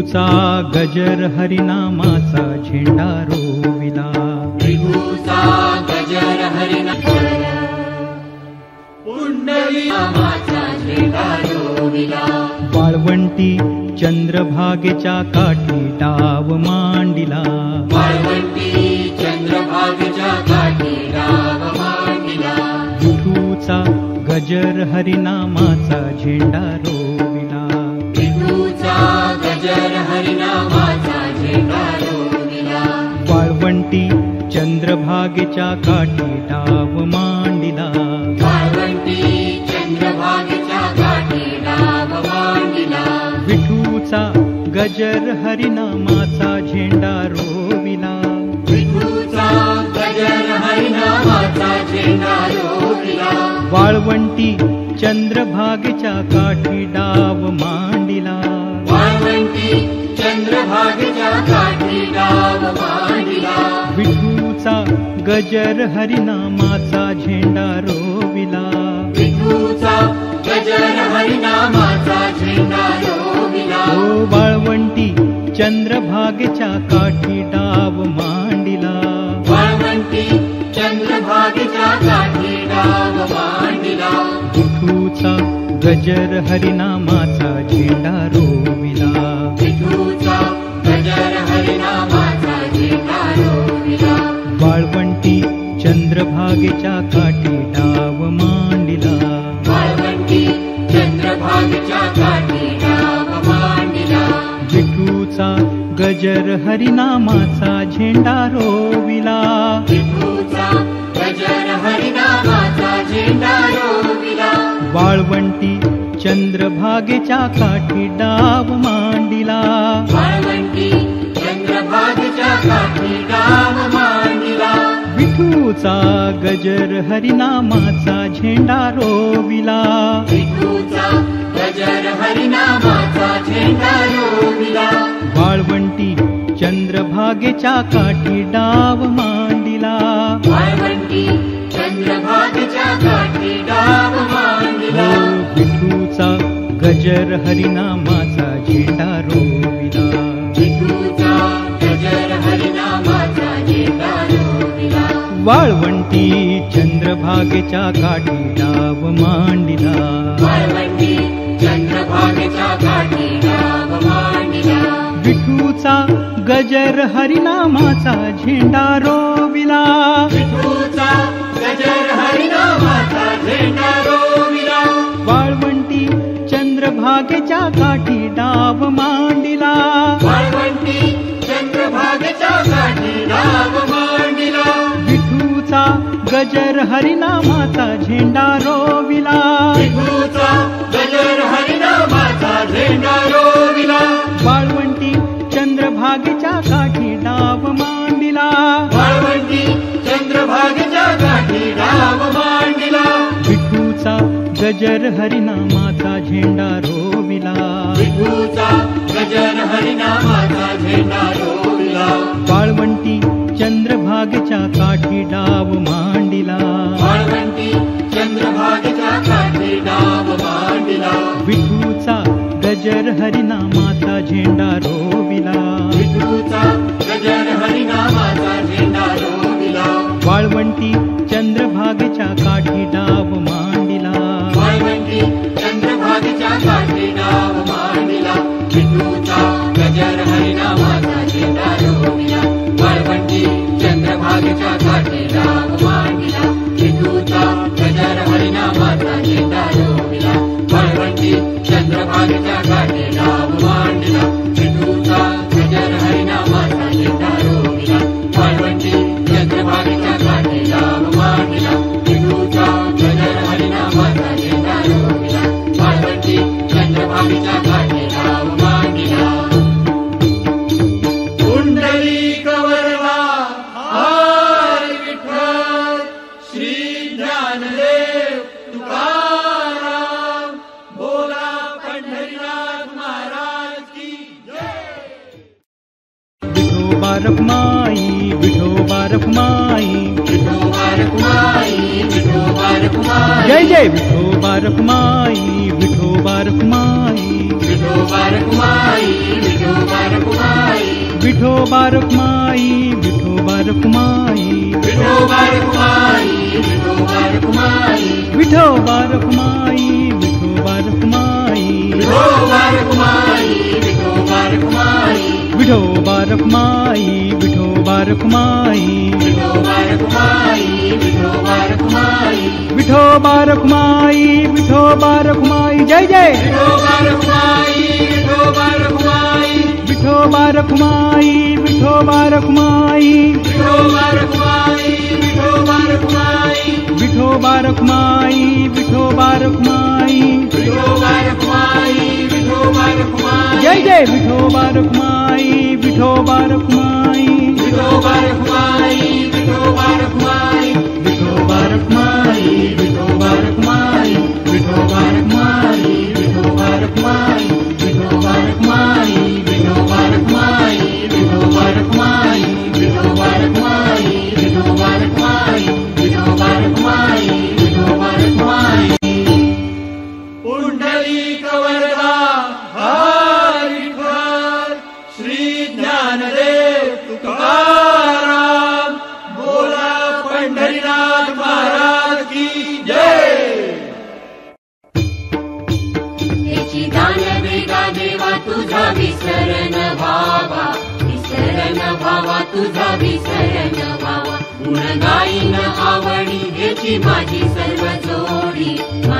विठूचा गजर हरिनामाचा झेंडा रोविला. विठूचा गजर हरिनामाचा पुंडली नामाचा झेंडा रोविला. वाळवंटी चंद्रभागेच्या काठी डाव मांडिला. वाळवंटी चंद्रभागेच्या काठी डाव मांडिला. विठूचा गजर हरिनामाचा झेंडा रोविला. विठूचा गजर हरिनामाचा झेंडा रोविला. वाळवंटी चंद्रभागेच्या काठी डाव मांडिला. वाळवंटी चंद्रभागेच्या काठी डाव मांडिला. विठूचा गजर हरिनामाचा झेंडा रोविला. विठूचा गजर हरिनामाचा झेंडा रोविला. वाळवंटी चंद्रभागेच्या काठी डाव मांडिला. वाळवंटी चंद्रभागेच्या काठी डाव मांडिला. विठूचा गजर हरिनामाचा झेंडा रोविला. विठूचा गजर हरिनामाचा झेंडा रोविला. ओ वाळवंटी चंद्रभागेच्या काठी डाव मांडिला. वाळवंटी चंद्रभागेच्या काठी डाव मांडिला. विठूचा गजर हरिनामाचा झेंडा रोविला. विठूचा गजर हरिनामाचा झेंडा रोविला. वाळवंटी चंद्रभागेच्या काठी डाव मांडिला. वाळवंटी चंद्रभागेच्या काठी डाव मांडिला. विठूचा गजर हरिनामाचा झेंडा रोविला. विठूचा गजर हरिनामाचा झेंडा रोविला. वाळवंटी चंद्रभागेच्या काठी डाव मांडिला. वाळवंटी चंद्रभागेच्या काठी डाव मांडिला. विठूचा गजर हरिनामाचा झेंडा रोविला. विठूचा गजर हरिनामाचा झेंडा रोविला. वाळवंटी चंद्रभागेच्या काठी डाव मांडिला. वाळवंटी चंद्रभागेच्या काठी डाव मांडिला. विठूचा गजर हरिनामाचा झेंडा रोविला. विठूचा गजर हरिनामाचा झेंडा रोविला. वाळवंटी चंद्रभागेच्या काठी डाव मांडिला. वाळवंटी चंद्रभागेच्या काठी डाव मांडिला. विठूचा गजर हरिनामाचा झेंडा रोविला. विठूचा गजर हरिनामाचा झेंडा रोविला. वाळवंटी चंद्रभागेच्या काठी डाव मांडिला. वाळवंटी चंद्रभागेच्या काठी डाव मांडिला. विठूचा गजर हरिनामाचा झेंडा रोविला. विठूचा गजर हरिनामाचा झेंडा रोविला. वाळवंटी चंद्रभागेच्या काठी डाव मांडिला. वाळवंटी चंद्रभागेच्या काठी डाव मांडिला. विठूचा गजर हरिनामाचा झेंडा रोविला. विठूचा गजर हरिनामाचा झेंडा रोविला. वाळवंटी चंद्रभागेच्या काठी डाव मांडिला. वाळवंटी चंद्रभागेच्या काठी डाव मांडिला. विठूचा गजर हरिनामाचा झेंडा रोविला. विठूचा गजर हरिनामाचा झेंडा रोविला. वाळवंटी चंद्रभागेच्या काठी डाव मांडिला. वाळवंटी चंद्रभागेच्या काठी डाव मांडिला. विठूचा गजर हरिनामाचा झेंडा रोविला. वाळवंटी चंद्रभागेच्या काठी डाव मांडिला. विठूचा गजर हरिनामाचा झेंडा रोविला. वाळवंटी चंद्रभागेच्या काठी डाव मांडिला. विठूचा गजर हरिनामाचा झेंडा रोविला. वाळवंटी चंद्रभागेच्या काठी डाव मांडिला. विठूचा गजर हरिनामाचा झेंडा रोविला. वाळवंटी चंद्रभागेच्या काठी डाव मांडिला. पुंडलिक वरदा हरी विठ्ठल. श्री ज्ञानदेव तुकाराम. बोला पंढरीनाथ महाराज की जय. विठोबा रखुमाई विठोबा रखुमाई. विठोबा रखुमाई. विठोबा रखुमाई. जय जय विठोबा विठोबा रखुमाई विठोबा रखुमाई विठोबा रखुमाई विठोबा रखुमाई विठोबा रखुमाई विठोबा रखुमाई विठोबा रखुमाई विठोबा रखुमाई विठोबा रखुमाई विठोबा रखुमाई विठोबा रखुमाई विठोबा रखुमाई विठोबा रखुमाई विठोबा रखुमाई विठोबा रखुमाई विठोबा रखुमाई विठोबा रखुमाई विठोबा रखुमाई जय जय विठोबा रखुमाई विठोबा रखुमाई विठोबा रखुमाई विठोबा रखुमाई विठोबा रखुमाई विठोबा रखुमाई विठोबा रखुमाई विठोबा रखुमाई विठोबा रखुमाई विठोबा रखुमाई जय जय विठोबा रखुमाई विठोबा रखुमाई विठोबा रखुमाई विठोबा रखुमाई विठोबा रखुमाई विठोबा रखुमाई विठोबा रखुमाई विठोबा रखुमाई विठोबा रखुमाई विठोबा रखुमाई विठोबा रखुमाई विठोबा रखुमाई विठोबा रखुमाई विठोबा रखुमाई विठोबा रखुमाई पुंडलिक वरदा हरी विठ्ठल श्री ज्ञानदेव तुकाराम बोला पंढरीनाथ महाराज की जय। त्याची दानवेगा देवा तुझा विसरण व्हावा तुझा विसरण व्हावा गुण गाईन आवडी हेची माझी सर्व जोडी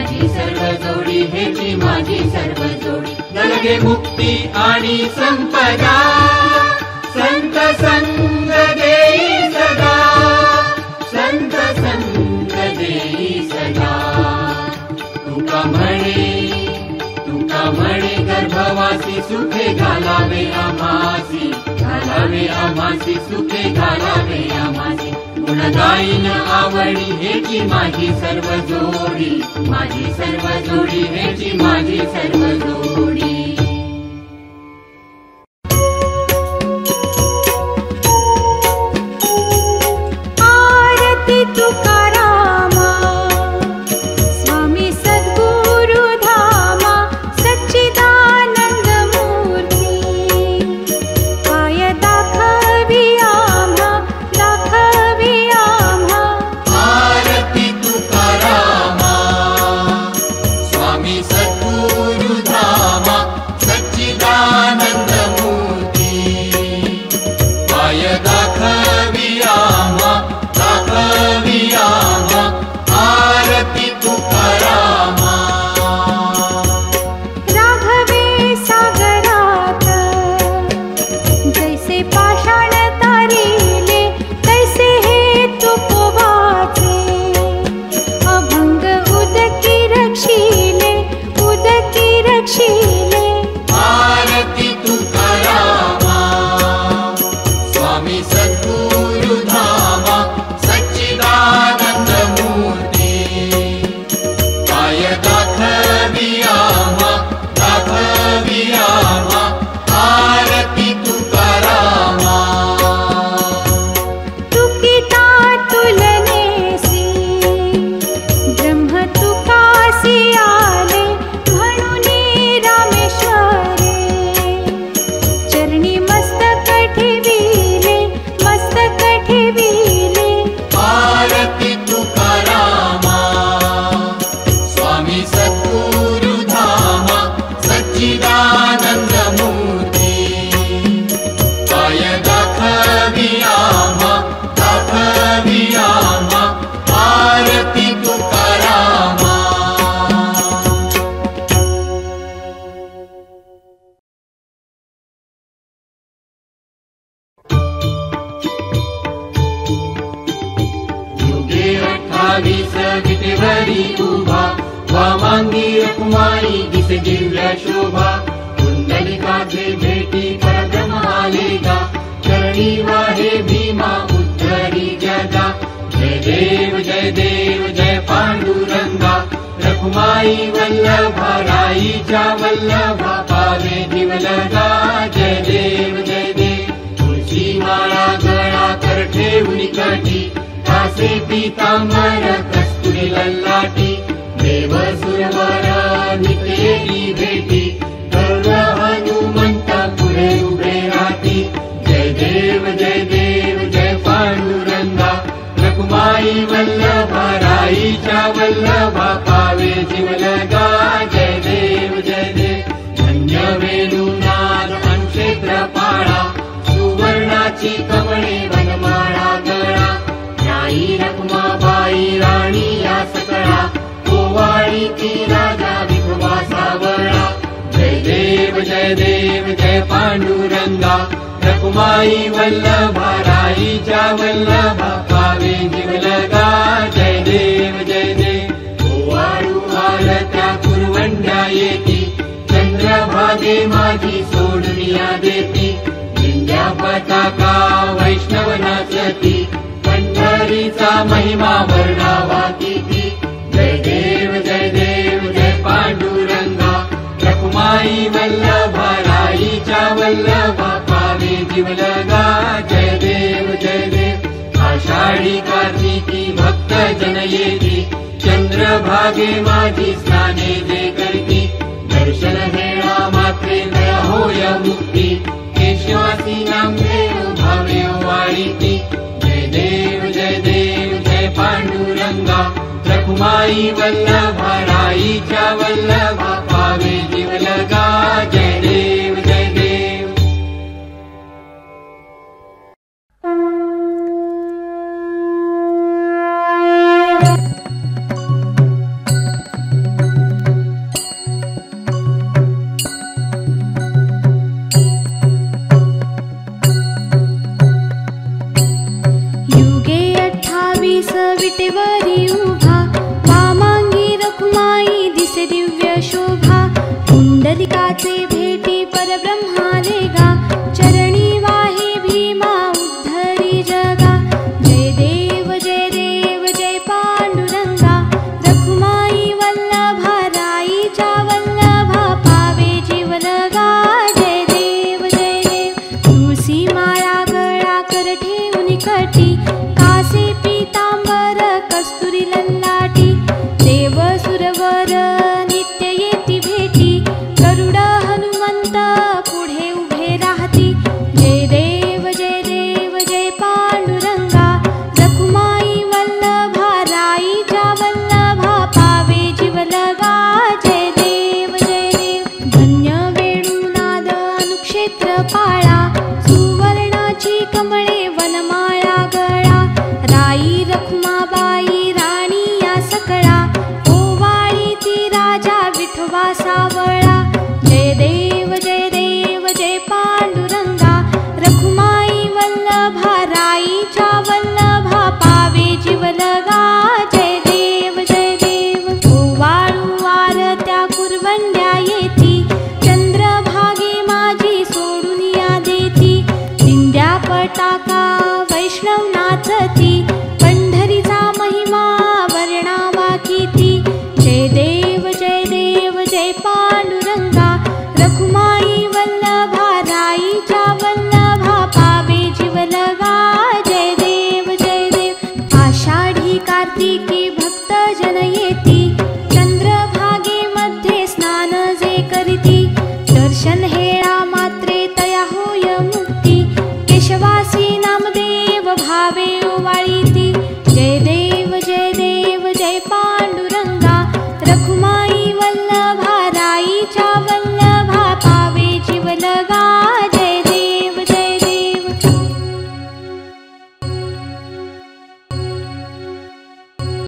हेची माझी सर्व जोडी नलगे मुक्ती आणि संपदा संत संग देई सदा संत संग देई सदा तुका म्हणे गर्भवासी सुखे घालावे आम्हासी सुखे घालावे आम्हासी गुण गाईन आवडी हेची माझी सर्व जोडी हेची माझी सर्व जोडी आरती तुकारामा स्वामी सद्गुरु धामा सच्चिदानंद मूर्ती काय दाखवी आम्हा आरती तुकारामा स्वामी सद्गुरु धामा सच्चिदानंद मूर्ती पाय दाखवी आम्हा आरती तुकारामा राघवे सागरात जैसे पाषाण तारिले तैसे हे तुकोबाचे अभंग उदकी रक्षिले आरती तुकारामा स्वामी सद्गुरु धामा सच्चिदानंद मूर्ती पाय दाखवी आम्हा आरती तुकारामा तुकिता तुलनेसी ब्रह्म तुकासी आले म्हणूनी रामेश्वरे चरणी मस्तक ठेविले आरती तुकारामा स्वामी सद्गुरु धामा सच्चिदानंद मूर्ती पाय दाखवी आम्हा आरती तुकारामा युगे 28 विटेवरी उभा वामांगी रखुमाई दिसे दिव्य शोभा कुंडलिकाचे भेटी परब्रह्म आलेगा चरणी वाहे भीमा उद्धरी जगा जय देव जय पांडुरंगा रखुमाई वल्लभा राईच्या वल्लभा पावे दिवलगा जय देव तुळशी माळा गळा कर ठेवून काठी दासे पीतांबर कस्तुरी लल्लाटी देव सुरवर नितेली भेटी गरुड हनुमंत पुढे उभे राहती जय देव जय पांडुरंगा रखुमाई वल्लभा राईच्या वल्लभा पावे जीवलगा जय देव धन्य वेणुनाद क्षेत्र पाळा सुवर्णाची कमळे वनमाळा गळा राई रखुमाबाई राणी या सकळा कोवाळी ती राजा विठोबा सावळा जय देव जय पांडुरंगा रखुमाई वल्लभा राईच्या वल्लभा पावे जीवलगा जय देव ओवाळू आरत्या कुरवंड्या येती चंद्रभागे माझी सोडूनिया देती विंध्या पताका वैष्णव नाचती पंढरीचा महिमा वर्णावा किती जय देव जय पांडुरंगा रखुमाई वल्लभा राईच्या वल्लभा पावे जीवलगा जय देव आषाढी कार्तिकी भक्त जन येती चंद्रभागे माझी स्नाने जे करती दर्शन हेळा मात्रे दया होय मुक्ती केशवासी नामदेव भावे वाळीती जय देव जय पांडुरंगा रखुमाई वल्लभा राईच्या वल्लभा पावे जीवलगा जय देव विटेवरी उभा वामांगी रखुमाई दिसे दिव्य शोभा पुंडलिकाचे भेटी परब्रह्माले गा चरणी वाहे भीमा उद्धरी जगा जय देव जय पांडुरंगा रखुमाई वल्लभा राईच्या वल्लभा पावे जीवलगा जय देव तुळसी माळा गळा कर ठेवून कटी कासे पीतांबर कस्तुरी लल्ला